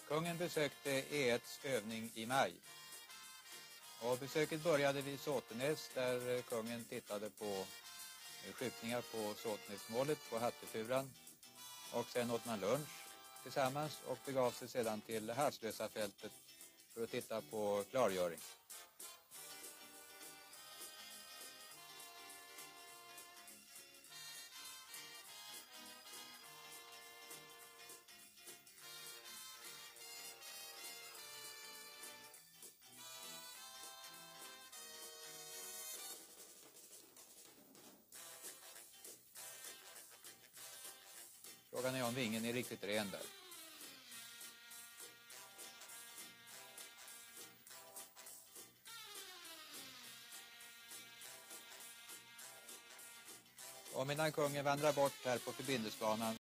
Kungen besökte E1:s övning i maj. Och besöket började vid Såtenäs där kungen tittade på skjutningar på Såtenäsmålet på Hattefuran. Och sen åt man lunch tillsammans och begav sig sedan till Havslösa fältet för att titta på klargöring. Frågan är om vingen är riktigt ren där. Och medan kungen vandrar bort här på förbindelsbanan